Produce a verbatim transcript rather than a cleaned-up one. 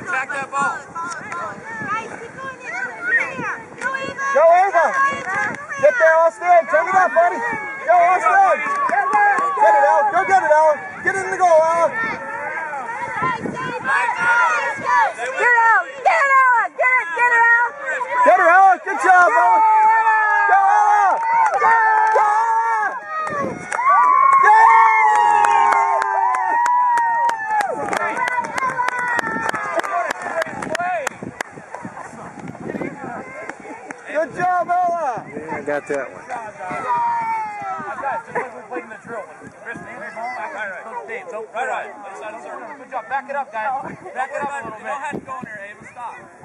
Back that ball. Go, Ava! Get there, Austin! Turn it up, buddy! Go, Austin! Get it, Al! Go get it, Al! Get in the goal, Al! Get it out! Get it out! Get it! Get it out! Get her, Ella! Good job, Ella! Go, Ella! Go, Good job, Ella! Yeah, I got that one. Right, right. Good job. Back it up, guys. Back it up a little bit. You don't have to go in there, Ava. Stop.